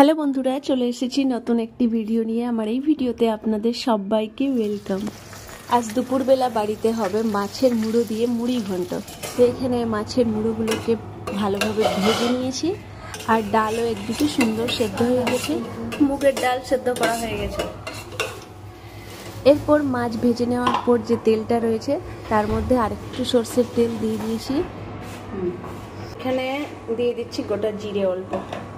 Hello বন্ধুরা, চলে এসেছি নতুন একটি ভিডিও নিয়ে। আমার এই ভিডিওতে আপনাদের সবাইকে ওয়েলকাম। আজ দুপুরবেলা বাড়িতে হবে মাছের মুড়ো দিয়ে মুড়ি ঘন্ট। তো এখানে মাছের মুড়োগুলোকে ভালোভাবে ভেজে নিয়েছি, আর ডালও একদিকে সুন্দর সেদ্ধ হয়ে গেছে। মুগের ডাল সেদ্ধ করা হয়ে গেছে। এরপর মাছ ভেজে নেওয়ার পর যে তেলটা রয়েছে তার মধ্যে আরেকটু সর্ষের তেল দিয়ে দিয়েছি। এখানে দিয়ে দিচ্ছি গোটা জিরে, অল্প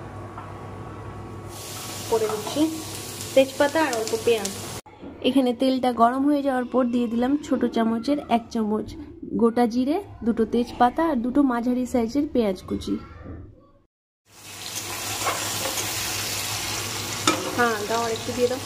করে দিচ্ছি তেজপাতা আর অল্প পেঁয়াজ। এখানে তেলটা গরম হয়ে যাওয়ার পর দিয়ে দিলাম ছোট চামচের 1 চামচ গোটা জিরে, 2টো তেজপাতা আর 2টো মাঝারি সাইজের পেঁয়াজ কুচি। দাও একটু দিয়ে দাও,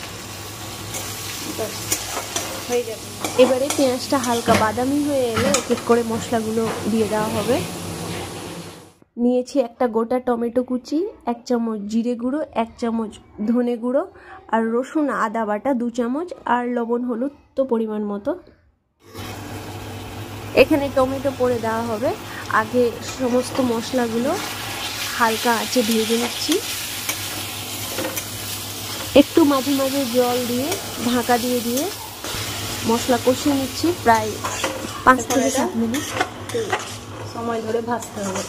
হয়ে যাবে। এবারে পেঁয়াজটা হালকা বাদামি হয়ে এলে এক এক করে মশলাগুলো দিয়ে দেওয়া হবে। নিয়েছি একটা গোটা টমেটো কুচি, 1 চামচ জিরে গুঁড়ো, 1 চামচ ধনে গুঁড়ো আর রসুন আদা বাটা 2 চামচ আর লবণ হলুদ তো পরিমাণ মতো। এখানে টমেটো পরে দেওয়া হবে। আগে সমস্ত মশলাগুলো হালকা আঁচে ভেজে নিচ্ছি। একটু মাঝে মাঝে জল দিয়ে ঢাকা দিয়ে দিয়ে মশলা কষিয়ে নিচ্ছি। প্রায় 5 থেকে 7 মিনিট সময় ধরে ভাজতে হবে।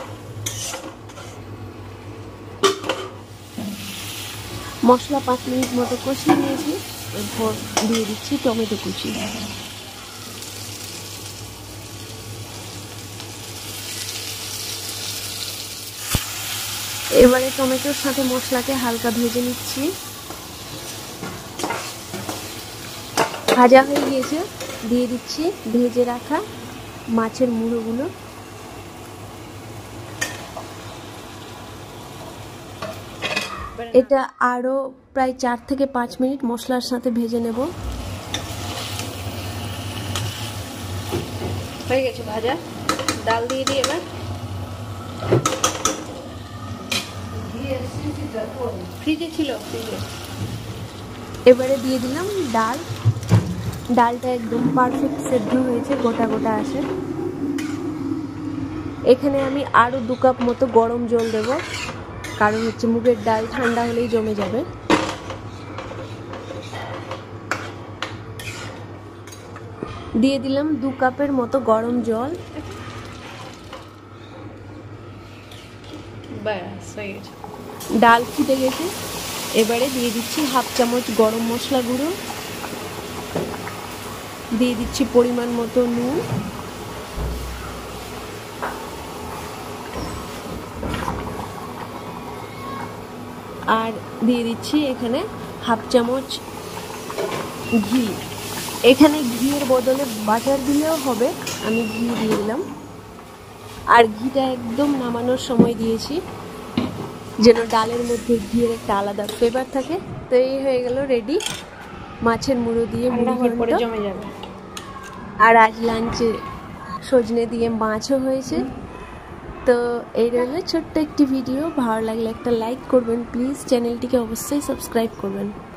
মশলা 5 মিনিট মতো কষিয়ে নিয়েছি। এরপর দিয়ে দিচ্ছি টমেটো কুচি। এবারে টমেটোর সাথে মশলাকে হালকা ভেজে নিচ্ছি। ভাজা হয়ে গিয়েছে, দিয়ে দিচ্ছি ভেজে রাখা মাছের মুড়োগুলো। এটা আরও প্রায় 4 থেকে 5 মিনিট মশলার সাথে ভেজে নেব। হয়ে গেছে ভাজা। ডাল দিয়ে দিই এবার। ফ্রিজে ছিল, এবারে দিয়ে দিলাম ডাল। ডালটা একদম পারফেক্ট সেদ্ধ হয়েছে, গোটা গোটা আসে। এখানে আমি আরও 2 কাপ মতো গরম জল দেব, কারণ হচ্ছে মুগের ডাল ঠান্ডা হলেই জমে যাবে। দিয়ে দিলাম 2 কাপের মতো গরম জল। ডাল ফুটে গেছে। এবারে দিয়ে দিচ্ছি 1/2 চামচ গরম মশলা গুঁড়ো, দিয়ে দিচ্ছি পরিমাণ মতো নুন, আর দিয়ে দিচ্ছি এখানে 1/2 চামচ ঘি। এখানে ঘিয়ের বদলে বাটার দিলেও হবে, আমি ঘি দিয়ে দিলাম। আর ঘিটা একদম নামানোর সময় দিয়েছি, যেন ডালের মধ্যে ঘিয়ের একটা আলাদা ফ্লেভার থাকে। তো এই হয়ে গেল রেডি মাছের মুড়ো দিয়ে মুড়ি ঘন্ট। জমে যাবে। আর আজ লাঞ্চে সজনে দিয়ে মাছও হয়েছে। তো এই রইল ছোট্ট একটি ভিডিও। ভালো লাগলে একটা লাইক করবেন প্লিজ, চ্যানেলটিকে অবশ্যই সাবস্ক্রাইব করবেন।